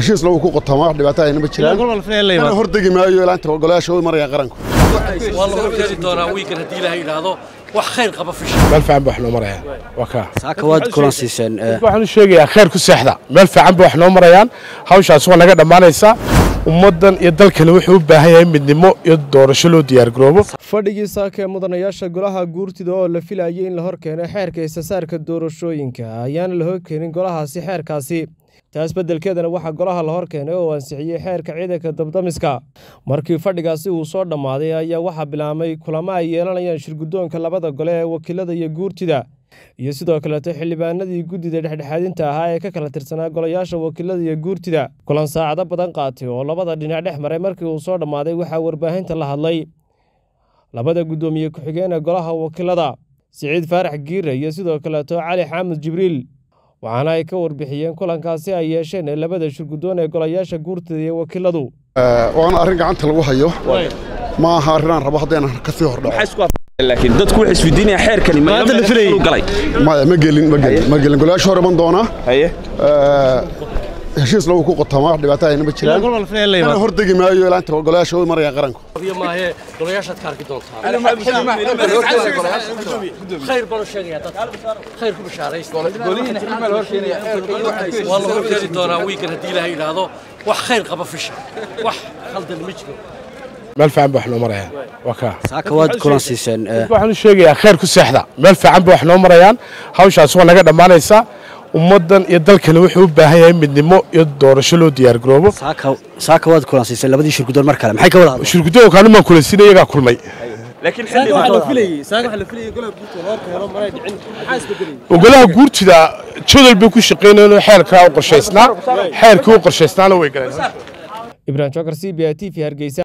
heshiis lagu qotamaa dhibaatada ay nabad hordegi maayo ilaanta golayaasha way marayaan qaranku والله وجدي دونا ويكن هدي لها يلاهدو wax khayr qaba fish meel fiican baa wax noo marayaan waka saaka waad kulansiiseen waxaan sheegayaa khayr ku seexda meel fiican baa wax noo marayaan hawshaas waa naga dhamaanaysa ummadan iyo dalkana wuxuu u baahan yahay midnimo iyo doorasho loo diyaar garoobo fadhigii saaka mudanayaasha golaha guurtida oo la filayay in la hor keeno xeerka isasaarka doorashooyinka ayaan la hor keenin golahaasi xeerkaasi taas bedelkeedana waxa golaha la hor keenay oo ansixiyay xeerka ciidanka dabdamiska markii fadhigaasi uu soo dhamaaday ayaa waxa bilaamay kulamo ay yeelanayaan shirgudoonka labada gole ee wakiilada iyo guurtida iyo sidoo kale xildhibaanadii gudida dhexdhexaadinta ahaa ee ka kala tirsanaa golayaasha wakiilada iyo guurtida kulan saacado badan qaatay oo labada dhinac dhex maray markii uu soo dhamaaday waxa warbaahinta la hadlay labada gudoomiye ku-xigeen ee golaha wakiilada Siciid Faarax Giire iyo sidoo kale Cali Xamed Jibriil waxaana ay ka warbixiyeen kulankaasi ay yeesheen labada shirgudoon ee golayaasha guurtida iyo wakiiladu waan arrin gacanta lagu hayo ma aha arrin rabo hadeen ka sii hordhaco laakiin dadku waxay isweydiinayaan xeerkani ma la filayay galay ma gelin golayaasha hore man doona haye heshiis lagu qotamaa dhibaatada ay nabad hordegi maayo ilaanta golayaasha way marayaan qaranku maahe golayaasha ka arki doontaa khayr baro sheegaya dad khayr ku bishaaraysto والله وجدي دونا ويكن هدي لها يلاهدو wax khayr qaba fish wax khaldan ma jiro meel fiican baa wax noo marayaan waka saaka waad kulansiiseen waxaan sheegayaa khayr ku seexda meel fiican baa wax noo marayaan hawshaas waa naga dhamaanaysa ummadan iyo dalkana wuxuu u baahan yahay midnimo iyo doorasho loo diyaar garoobo saaka waad kulansiiseen labadii shirgudoon mar kale maxay ka wada hadleen shirgudoonka ma kulansiinay iyaga kulmay laakiin golaha guurtida jadal bay ku shaqeynayeen xeerka u qorshaysnaa way galeen Ibrahim Chokar CBI TV Hargeysa